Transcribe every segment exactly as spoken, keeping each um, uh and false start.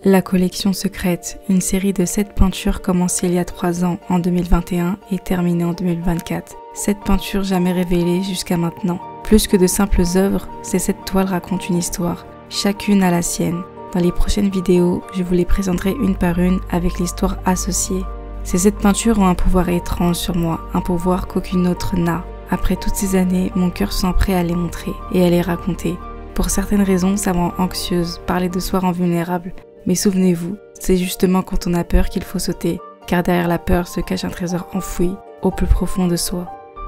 La collection secrète, une série de sept peintures commencée il y a trois ans en deux mille vingt et un et terminée en deux mille vingt-quatre. Sept peintures jamais révélées jusqu'à maintenant. Plus que de simples œuvres, ces sept toiles racontent une histoire, chacune a la sienne. Dans les prochaines vidéos, je vous les présenterai une par une avec l'histoire associée. Ces sept peintures ont un pouvoir étrange sur moi, un pouvoir qu'aucune autre n'a. Après toutes ces années, mon cœur se sent prêt à les montrer et à les raconter. Pour certaines raisons, ça me rend anxieuse, parler de soi rend vulnérable. Mais souvenez-vous, c'est justement quand on a peur qu'il faut sauter, car derrière la peur se cache un trésor enfoui au plus profond de soi.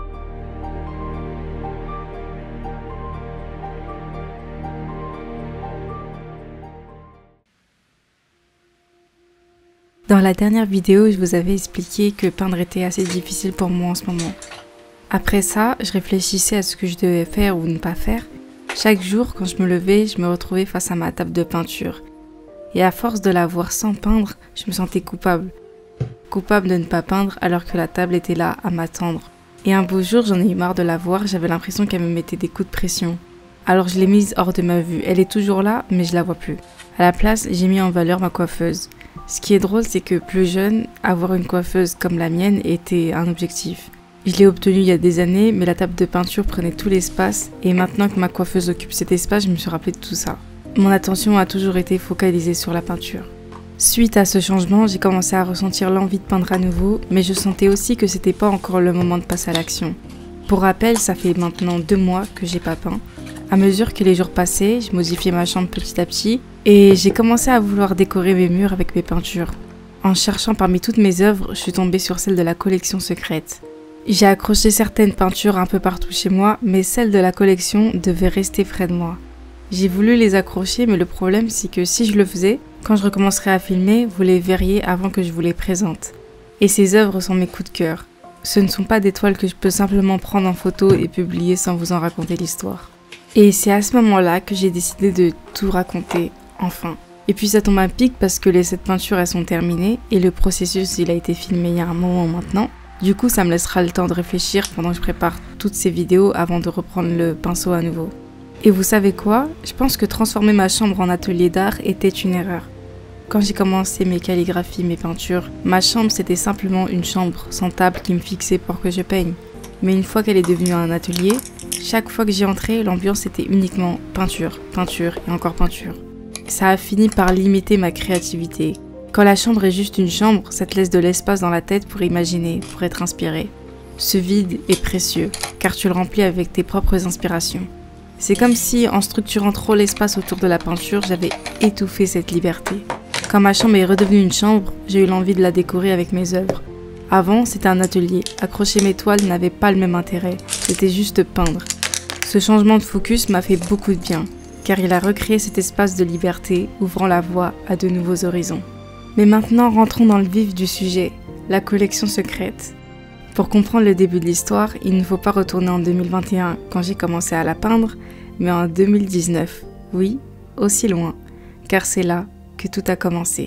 Dans la dernière vidéo, je vous avais expliqué que peindre était assez difficile pour moi en ce moment. Après ça, je réfléchissais à ce que je devais faire ou ne pas faire. Chaque jour, quand je me levais, je me retrouvais face à ma table de peinture. Et à force de la voir sans peindre, je me sentais coupable. Coupable de ne pas peindre alors que la table était là à m'attendre. Et un beau jour, j'en ai eu marre de la voir, j'avais l'impression qu'elle me mettait des coups de pression. Alors je l'ai mise hors de ma vue. Elle est toujours là, mais je la vois plus. À la place, j'ai mis en valeur ma coiffeuse. Ce qui est drôle, c'est que plus jeune, avoir une coiffeuse comme la mienne était un objectif. Je l'ai obtenue il y a des années, mais la table de peinture prenait tout l'espace, et maintenant que ma coiffeuse occupe cet espace, je me suis rappelé de tout ça. Mon attention a toujours été focalisée sur la peinture. Suite à ce changement, j'ai commencé à ressentir l'envie de peindre à nouveau, mais je sentais aussi que c'était pas encore le moment de passer à l'action. Pour rappel, ça fait maintenant deux mois que j'ai pas peint. À mesure que les jours passaient, je modifiais ma chambre petit à petit, et j'ai commencé à vouloir décorer mes murs avec mes peintures. En cherchant parmi toutes mes œuvres, je suis tombée sur celle de la collection secrète. J'ai accroché certaines peintures un peu partout chez moi, mais celles de la collection devaient rester près de moi. J'ai voulu les accrocher, mais le problème c'est que si je le faisais, quand je recommencerai à filmer, vous les verriez avant que je vous les présente. Et ces œuvres sont mes coups de cœur. Ce ne sont pas des toiles que je peux simplement prendre en photo et publier sans vous en raconter l'histoire. Et c'est à ce moment-là que j'ai décidé de tout raconter, enfin. Et puis ça tombe à pic parce que les sept peintures elles sont terminées et le processus il a été filmé il y a un moment maintenant. Du coup ça me laissera le temps de réfléchir pendant que je prépare toutes ces vidéos avant de reprendre le pinceau à nouveau. Et vous savez quoi? Je pense que transformer ma chambre en atelier d'art était une erreur. Quand j'ai commencé mes calligraphies, mes peintures, ma chambre c'était simplement une chambre sans table qui me fixait pour que je peigne. Mais une fois qu'elle est devenue un atelier, chaque fois que j'y entrais, l'ambiance était uniquement peinture, peinture et encore peinture. Ça a fini par limiter ma créativité. Quand la chambre est juste une chambre, ça te laisse de l'espace dans la tête pour imaginer, pour être inspiré. Ce vide est précieux, car tu le remplis avec tes propres inspirations. C'est comme si, en structurant trop l'espace autour de la peinture, j'avais étouffé cette liberté. Quand ma chambre est redevenue une chambre, j'ai eu l'envie de la décorer avec mes œuvres. Avant, c'était un atelier. Accrocher mes toiles n'avait pas le même intérêt, c'était juste peindre. Ce changement de focus m'a fait beaucoup de bien, car il a recréé cet espace de liberté, ouvrant la voie à de nouveaux horizons. Mais maintenant, rentrons dans le vif du sujet, la collection secrète. Pour comprendre le début de l'histoire, il ne faut pas retourner en deux mille vingt et un quand j'ai commencé à la peindre, mais en deux mille dix-neuf. Oui, aussi loin, car c'est là que tout a commencé.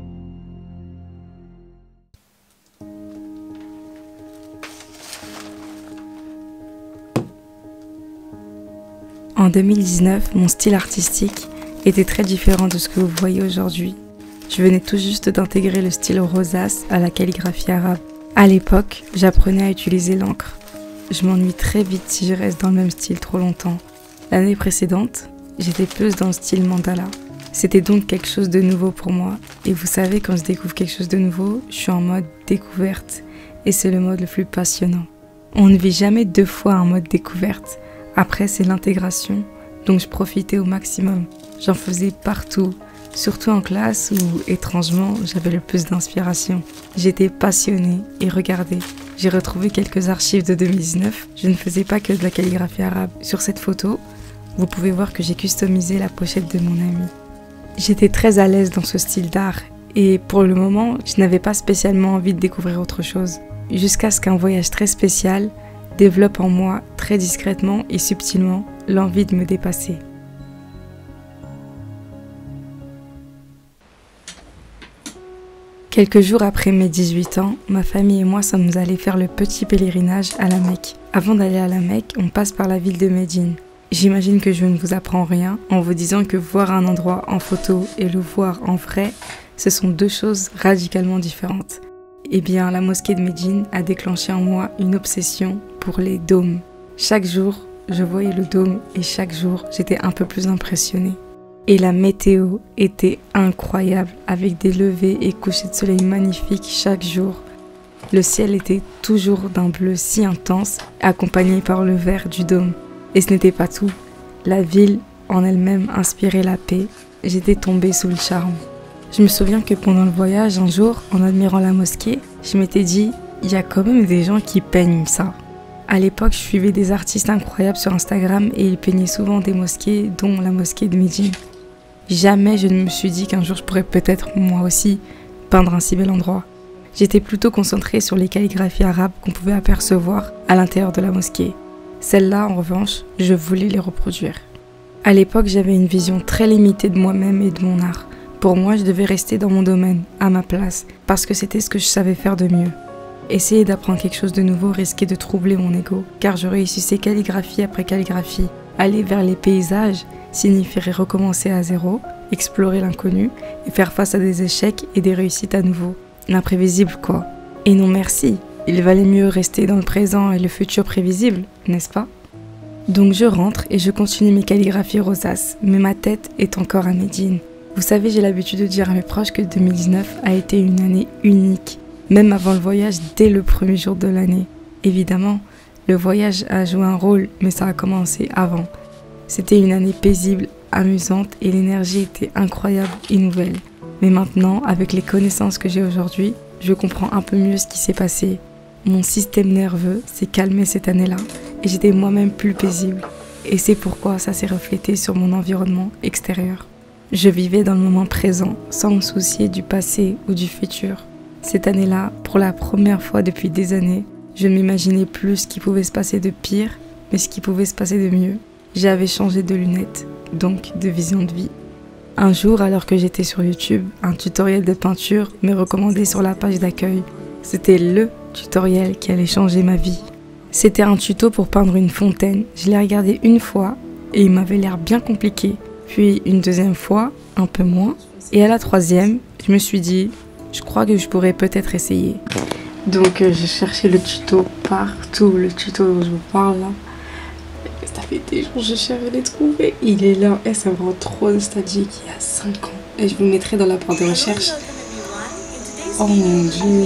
En deux mille dix-neuf, mon style artistique était très différent de ce que vous voyez aujourd'hui. Je venais tout juste d'intégrer le style rosace à la calligraphie arabe. À l'époque, j'apprenais à utiliser l'encre. Je m'ennuie très vite si je reste dans le même style trop longtemps. L'année précédente, j'étais plus dans le style mandala. C'était donc quelque chose de nouveau pour moi. Et vous savez, quand je découvre quelque chose de nouveau, je suis en mode découverte. Et c'est le mode le plus passionnant. On ne vit jamais deux fois un mode découverte. Après, c'est l'intégration. Donc je profitais au maximum. J'en faisais partout. Surtout en classe où, étrangement, j'avais le plus d'inspiration. J'étais passionnée et regardez, j'ai retrouvé quelques archives de deux mille dix-neuf. Je ne faisais pas que de la calligraphie arabe. Sur cette photo, vous pouvez voir que j'ai customisé la pochette de mon ami. J'étais très à l'aise dans ce style d'art et pour le moment, je n'avais pas spécialement envie de découvrir autre chose. Jusqu'à ce qu'un voyage très spécial développe en moi, très discrètement et subtilement, l'envie de me dépasser. Quelques jours après mes dix-huit ans, ma famille et moi sommes allés faire le petit pèlerinage à la Mecque. Avant d'aller à la Mecque, on passe par la ville de Médine. J'imagine que je ne vous apprends rien en vous disant que voir un endroit en photo et le voir en vrai, ce sont deux choses radicalement différentes. Eh bien, la mosquée de Médine a déclenché en moi une obsession pour les dômes. Chaque jour, je voyais le dôme et chaque jour, j'étais un peu plus impressionnée. Et la météo était incroyable, avec des levées et couchers de soleil magnifiques chaque jour. Le ciel était toujours d'un bleu si intense, accompagné par le vert du dôme. Et ce n'était pas tout. La ville en elle-même inspirait la paix. J'étais tombée sous le charme. Je me souviens que pendant le voyage, un jour, en admirant la mosquée, je m'étais dit, il y a quand même des gens qui peignent ça. À l'époque, je suivais des artistes incroyables sur Instagram et ils peignaient souvent des mosquées, dont la mosquée de Médine. Jamais je ne me suis dit qu'un jour je pourrais peut-être, moi aussi, peindre un si bel endroit. J'étais plutôt concentrée sur les calligraphies arabes qu'on pouvait apercevoir à l'intérieur de la mosquée. Celles-là, en revanche, je voulais les reproduire. À l'époque, j'avais une vision très limitée de moi-même et de mon art. Pour moi, je devais rester dans mon domaine, à ma place, parce que c'était ce que je savais faire de mieux. Essayer d'apprendre quelque chose de nouveau risquait de troubler mon ego, car je réussissais calligraphie après calligraphie. Aller vers les paysages signifierait recommencer à zéro, explorer l'inconnu et faire face à des échecs et des réussites à nouveau. L'imprévisible, quoi. Et non merci, il valait mieux rester dans le présent et le futur prévisible, n'est-ce pas? Donc je rentre et je continue mes calligraphies rosaces, mais ma tête est encore à Médine. Vous savez, j'ai l'habitude de dire à mes proches que deux mille dix-neuf a été une année unique, même avant le voyage dès le premier jour de l'année. Évidemment, le voyage a joué un rôle, mais ça a commencé avant. C'était une année paisible, amusante et l'énergie était incroyable et nouvelle. Mais maintenant, avec les connaissances que j'ai aujourd'hui, je comprends un peu mieux ce qui s'est passé. Mon système nerveux s'est calmé cette année-là et j'étais moi-même plus paisible. Et c'est pourquoi ça s'est reflété sur mon environnement extérieur. Je vivais dans le moment présent, sans me soucier du passé ou du futur. Cette année-là, pour la première fois depuis des années, je ne m'imaginais plus ce qui pouvait se passer de pire, mais ce qui pouvait se passer de mieux. J'avais changé de lunettes, donc de vision de vie. Un jour, alors que j'étais sur YouTube, un tutoriel de peinture m'est recommandé sur la page d'accueil. C'était le tutoriel qui allait changer ma vie. C'était un tuto pour peindre une fontaine. Je l'ai regardé une fois et il m'avait l'air bien compliqué. Puis une deuxième fois, un peu moins. Et à la troisième, je me suis dit, je crois que je pourrais peut-être essayer. Donc euh, j'ai cherché le tuto partout, le tuto dont je vous parle là. Ça fait des jours que je cherche de les trouver. Il est là et ça me rend trop nostalgique, il y a cinq ans. Et je vous le mettrai dans la barre de recherche. Oh mon dieu.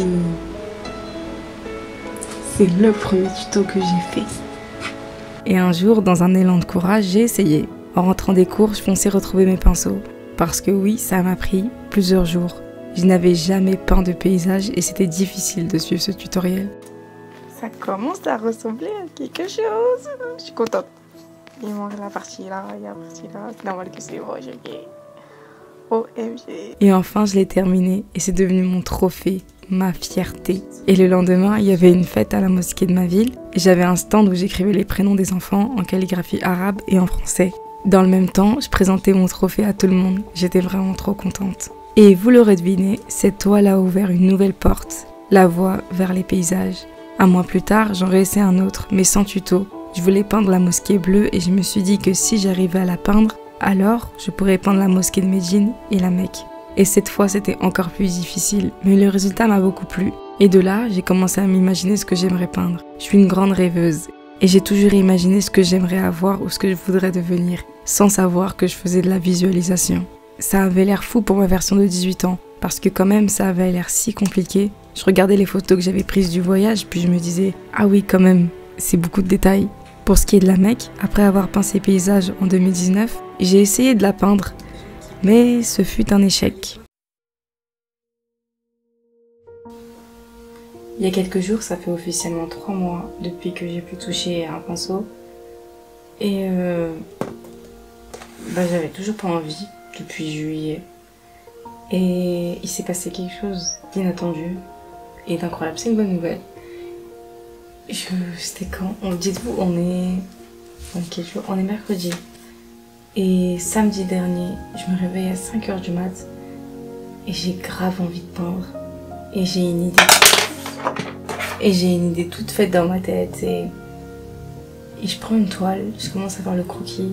C'est le premier tuto que j'ai fait. Et un jour, dans un élan de courage, j'ai essayé. En rentrant des cours, je fonçais retrouver mes pinceaux. Parce que oui, ça m'a pris plusieurs jours. Je n'avais jamais peint de paysage et c'était difficile de suivre ce tutoriel. Ça commence à ressembler à quelque chose. Je suis contente. Il manque la partie là, il y a la partie là. C'est normal que c'est bon, j'ai gagné. O M G. Et enfin, je l'ai terminé et c'est devenu mon trophée, ma fierté. Et le lendemain, il y avait une fête à la mosquée de ma ville et j'avais un stand où j'écrivais les prénoms des enfants en calligraphie arabe et en français. Dans le même temps, je présentais mon trophée à tout le monde. J'étais vraiment trop contente. Et vous l'aurez deviné, cette toile a ouvert une nouvelle porte, la voie vers les paysages. Un mois plus tard, j'en réessayais un autre, mais sans tuto. Je voulais peindre la mosquée bleue et je me suis dit que si j'arrivais à la peindre, alors je pourrais peindre la mosquée de Médine et la Mecque. Et cette fois, c'était encore plus difficile, mais le résultat m'a beaucoup plu. Et de là, j'ai commencé à m'imaginer ce que j'aimerais peindre. Je suis une grande rêveuse et j'ai toujours imaginé ce que j'aimerais avoir ou ce que je voudrais devenir, sans savoir que je faisais de la visualisation. Ça avait l'air fou pour ma version de dix-huit ans, parce que quand même ça avait l'air si compliqué. Je regardais les photos que j'avais prises du voyage, puis je me disais « Ah oui, quand même, c'est beaucoup de détails ». Pour ce qui est de la Mecque, après avoir peint ces paysages en deux mille dix-neuf, j'ai essayé de la peindre, mais ce fut un échec. Il y a quelques jours, ça fait officiellement trois mois depuis que j'ai pu toucher un pinceau. Et euh, bah, j'avais toujours pas envie depuis juillet. Et il s'est passé quelque chose d'inattendu et d'incroyable. C'est une bonne nouvelle. Je... C'était quand? Dites-vous, on est... On est quel jour? On est mercredi. Et samedi dernier, je me réveille à cinq heures du mat. Et j'ai grave envie de peindre. Et j'ai une idée. Et j'ai une idée toute faite dans ma tête. Et et je prends une toile, je commence à faire le croquis.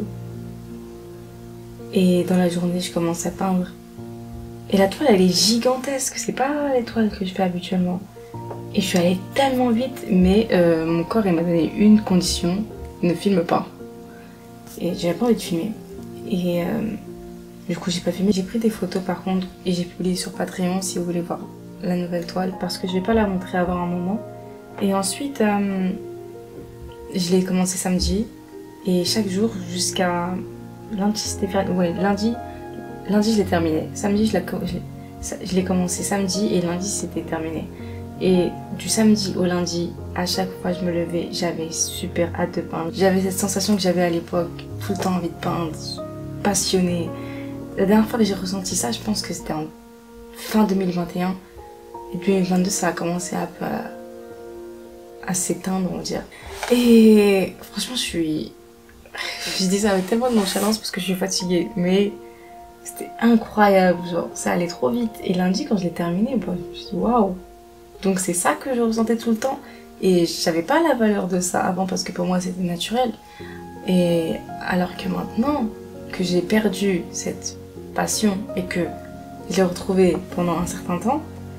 Et dans la journée, je commence à peindre. Et la toile, elle est gigantesque, c'est pas les toiles que je fais habituellement. Et je suis allée tellement vite, mais euh, mon corps, il m'a donné une condition, ne filme pas. Et j'avais pas envie de filmer. Et euh, du coup, j'ai pas filmé. J'ai pris des photos par contre, et j'ai publié sur Patreon si vous voulez voir la nouvelle toile, parce que je vais pas la montrer avant un moment. Et ensuite, euh, je l'ai commencé samedi, et chaque jour jusqu'à lundi, c'était férié. Ouais, lundi, lundi je l'ai terminé. Samedi, je l'ai commencé samedi, et lundi, c'était terminé. Et du samedi au lundi, à chaque fois que je me levais, j'avais super hâte de peindre. J'avais cette sensation que j'avais à l'époque, tout le temps envie de peindre, passionnée. La dernière fois que j'ai ressenti ça, je pense que c'était en fin deux mille vingt et un. Et puis deux mille vingt-deux, ça a commencé un peu à, à s'éteindre, on va dire. Et franchement, je suis... Je dis ça avec tellement de nonchalance parce que je suis fatiguée, mais c'était incroyable, genre, ça allait trop vite. Et lundi, quand je l'ai terminé, bah, je me suis dit, waouh! Donc c'est ça que je ressentais tout le temps. Et je savais pas la valeur de ça avant parce que pour moi c'était naturel. Et alors que maintenant que j'ai perdu cette passion et que je l'ai retrouvée pendant un certain temps,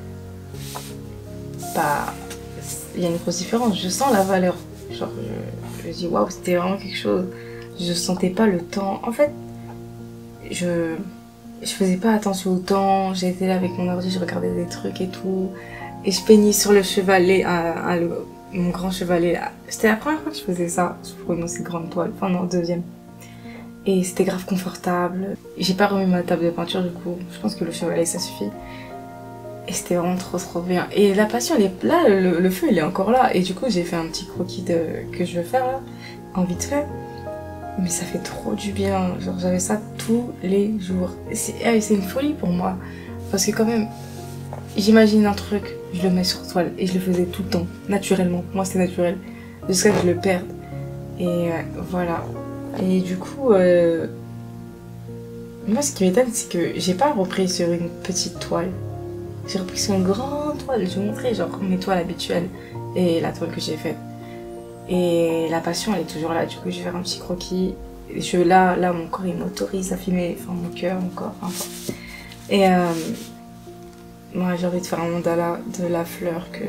bah il y a une grosse différence. Je sens la valeur. Genre je, je me dis waouh, c'était vraiment quelque chose. Je sentais pas le temps. En fait, je je faisais pas attention au temps. J'étais là avec mon ordi, je regardais des trucs et tout. Et je peignais sur le chevalet, à, à le, mon grand chevalet. C'était la première fois que je faisais ça, pour une aussi grande toile, enfin non, deuxième. Et c'était grave confortable. J'ai pas remis ma table de peinture du coup, je pense que le chevalet ça suffit. Et c'était vraiment trop trop bien. Et la passion, elle est là, le, le feu il est encore là. Et du coup j'ai fait un petit croquis de, que je veux faire là, en vite fait. Mais ça fait trop du bien, genre j'avais ça tous les jours. C'est une folie pour moi, parce que quand même, j'imagine un truc, je le mets sur toile et je le faisais tout le temps, naturellement. Pour moi c'était naturel, jusqu'à ce que je le perde. Et euh, voilà. Et du coup, euh, moi ce qui m'étonne c'est que j'ai pas repris sur une petite toile. J'ai repris sur une grande toile, je vais vous montrer genre mes toiles habituelles et la toile que j'ai faite. Et la passion elle est toujours là, du coup je vais faire un petit croquis. Je, là, là mon corps il m'autorise à filmer, enfin mon cœur, mon corps, enfin. Et euh, moi j'ai envie de faire un mandala de la fleur que...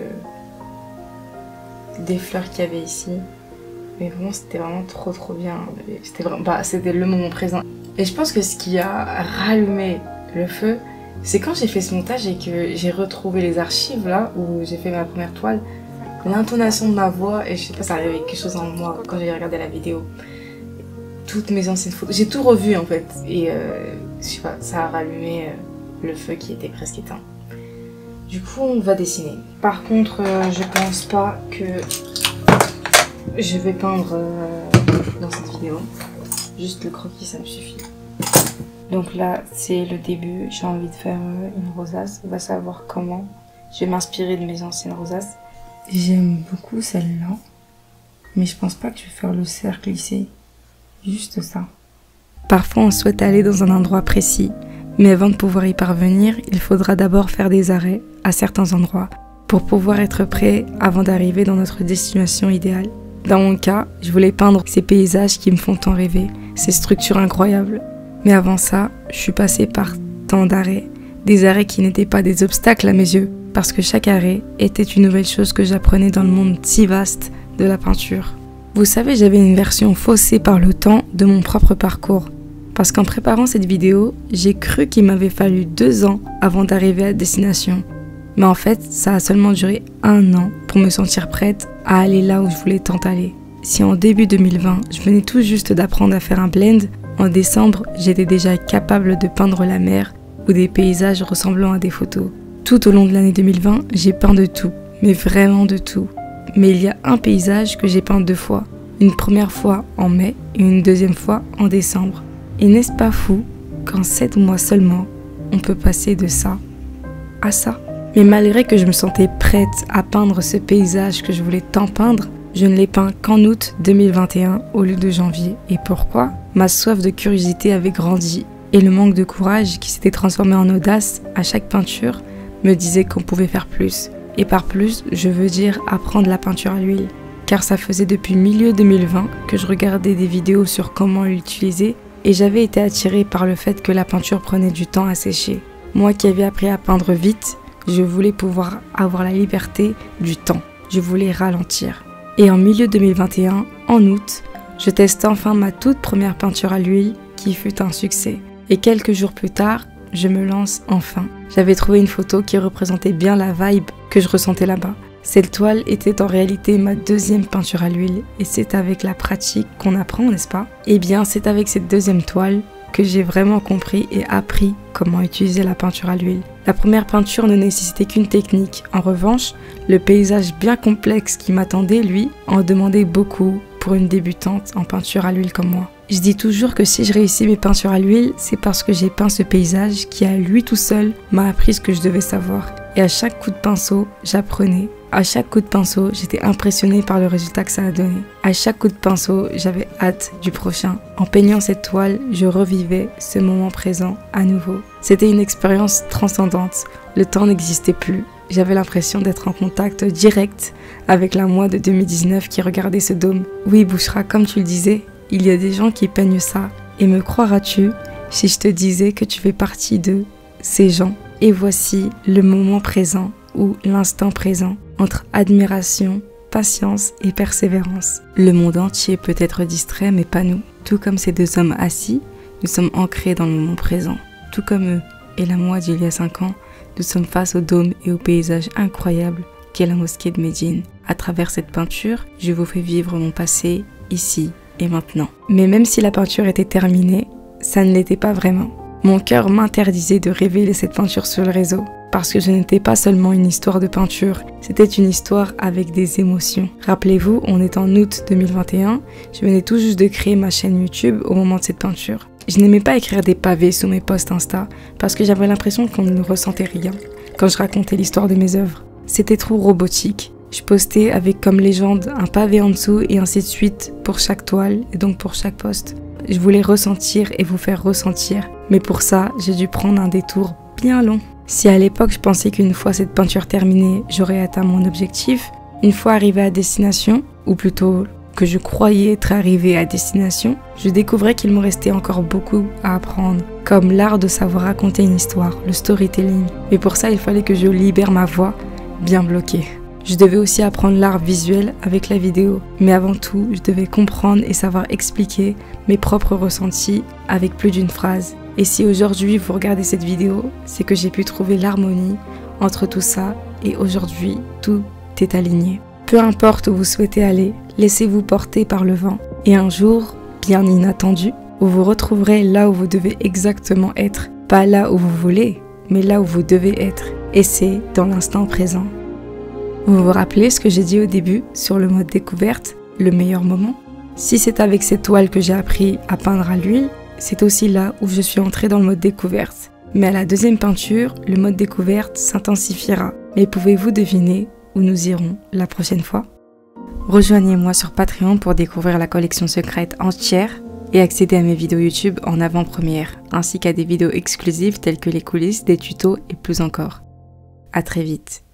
des fleurs qu'il y avait ici. Mais vraiment c'était vraiment trop trop bien. C'était vraiment... bah, c'était le moment présent. Et je pense que ce qui a rallumé le feu, c'est quand j'ai fait ce montage et que j'ai retrouvé les archives là où j'ai fait ma première toile. L'intonation de ma voix, et je sais pas, ça arrivait quelque chose en moi quand j'ai regardé la vidéo. Toutes mes anciennes photos, j'ai tout revu en fait. Et euh, je sais pas, ça a rallumé euh, le feu qui était presque éteint. Du coup, on va dessiner. Par contre, euh, je pense pas que je vais peindre euh, dans cette vidéo. Juste le croquis, ça me suffit. Donc là, c'est le début. J'ai envie de faire euh, une rosace. On va savoir comment. Je vais m'inspirer de mes anciennes rosaces. J'aime beaucoup celle-là. Mais je pense pas que je vais faire le cercle ici. Juste ça. Parfois, on souhaite aller dans un endroit précis. Mais avant de pouvoir y parvenir, il faudra d'abord faire des arrêts à certains endroits pour pouvoir être prêt avant d'arriver dans notre destination idéale. Dans mon cas, je voulais peindre ces paysages qui me font tant rêver, ces structures incroyables. Mais avant ça, je suis passée par tant d'arrêts, des arrêts qui n'étaient pas des obstacles à mes yeux, parce que chaque arrêt était une nouvelle chose que j'apprenais dans le monde si vaste de la peinture. Vous savez, j'avais une version faussée par le temps de mon propre parcours. Parce qu'en préparant cette vidéo, j'ai cru qu'il m'avait fallu deux ans avant d'arriver à destination. Mais en fait, ça a seulement duré un an pour me sentir prête à aller là où je voulais tant aller. Si en début deux mille vingt, je venais tout juste d'apprendre à faire un blend, en décembre, j'étais déjà capable de peindre la mer ou des paysages ressemblant à des photos. Tout au long de l'année deux mille vingt, j'ai peint de tout, mais vraiment de tout. Mais il y a un paysage que j'ai peint deux fois. Une première fois en mai et une deuxième fois en décembre. Et n'est-ce pas fou qu'en sept mois seulement, on peut passer de ça à ça? Mais malgré que je me sentais prête à peindre ce paysage que je voulais tant peindre, je ne l'ai peint qu'en août deux mille vingt et un au lieu de janvier. Et pourquoi? Ma soif de curiosité avait grandi et le manque de courage qui s'était transformé en audace à chaque peinture me disait qu'on pouvait faire plus. Et par plus, je veux dire apprendre la peinture à l'huile. car ça faisait depuis milieu deux mille vingt que je regardais des vidéos sur comment l'utiliser et j'avais été attirée par le fait que la peinture prenait du temps à sécher. Moi qui avais appris à peindre vite, je voulais pouvoir avoir la liberté du temps. Je voulais ralentir. Et en milieu deux mille vingt et un, en août, je teste enfin ma toute première peinture à l'huile qui fut un succès. Et quelques jours plus tard, je me lance enfin. J'avais trouvé une photo qui représentait bien la vibe que je ressentais là-bas. Cette toile était en réalité ma deuxième peinture à l'huile et c'est avec la pratique qu'on apprend, n'est-ce pas? Eh bien, c'est avec cette deuxième toile que j'ai vraiment compris et appris comment utiliser la peinture à l'huile. La première peinture ne nécessitait qu'une technique. En revanche, le paysage bien complexe qui m'attendait, lui, en demandait beaucoup pour une débutante en peinture à l'huile comme moi. Je dis toujours que si je réussis mes peintures à l'huile, c'est parce que j'ai peint ce paysage qui, à lui tout seul, m'a appris ce que je devais savoir. Et à chaque coup de pinceau, j'apprenais. À chaque coup de pinceau, j'étais impressionnée par le résultat que ça a donné. À chaque coup de pinceau, j'avais hâte du prochain. En peignant cette toile, je revivais ce moment présent à nouveau. C'était une expérience transcendante. Le temps n'existait plus. J'avais l'impression d'être en contact direct avec la moi de deux mille dix-neuf qui regardait ce dôme. Oui, Bouchra, comme tu le disais, il y a des gens qui peignent ça. Et me croiras-tu si je te disais que tu fais partie de ces gens? Et voici le moment présent ou l'instant présent entre admiration, patience et persévérance. Le monde entier peut être distrait mais pas nous. Tout comme ces deux hommes assis, nous sommes ancrés dans le moment présent. Tout comme eux et la moi d'il y a cinq ans, nous sommes face au dôme et au paysage incroyable qu'est la mosquée de Médine. À travers cette peinture, je vous fais vivre mon passé ici et maintenant. Mais même si la peinture était terminée, ça ne l'était pas vraiment. Mon cœur m'interdisait de révéler cette peinture sur le réseau, parce que ce n'était pas seulement une histoire de peinture, c'était une histoire avec des émotions. Rappelez-vous, on est en août deux mille vingt et un, je venais tout juste de créer ma chaîne YouTube au moment de cette peinture. Je n'aimais pas écrire des pavés sous mes posts Insta, parce que j'avais l'impression qu'on ne ressentait rien quand je racontais l'histoire de mes œuvres. C'était trop robotique. Je postais avec comme légende un pavé en dessous et ainsi de suite pour chaque toile et donc pour chaque post. Je voulais ressentir et vous faire ressentir, mais pour ça, j'ai dû prendre un détour bien long. Si à l'époque je pensais qu'une fois cette peinture terminée, j'aurais atteint mon objectif, une fois arrivé à destination, ou plutôt que je croyais être arrivé à destination, je découvrais qu'il me restait encore beaucoup à apprendre, comme l'art de savoir raconter une histoire, le storytelling. Mais pour ça, il fallait que je libère ma voix bien bloquée. Je devais aussi apprendre l'art visuel avec la vidéo, mais avant tout, je devais comprendre et savoir expliquer mes propres ressentis avec plus d'une phrase. Et si aujourd'hui vous regardez cette vidéo, c'est que j'ai pu trouver l'harmonie entre tout ça et aujourd'hui, tout est aligné. Peu importe où vous souhaitez aller, laissez-vous porter par le vent. Et un jour, bien inattendu, vous vous retrouverez là où vous devez exactement être. Pas là où vous voulez, mais là où vous devez être. Et c'est dans l'instant présent. Vous vous rappelez ce que j'ai dit au début sur le mode découverte, le meilleur moment? Si c'est avec cette toile que j'ai appris à peindre à l'huile, c'est aussi là où je suis entrée dans le mode découverte. Mais à la deuxième peinture, le mode découverte s'intensifiera. Mais pouvez-vous deviner où nous irons la prochaine fois? Rejoignez-moi sur Patreon pour découvrir la collection secrète entière et accéder à mes vidéos YouTube en avant-première, ainsi qu'à des vidéos exclusives telles que les coulisses, des tutos et plus encore. À très vite.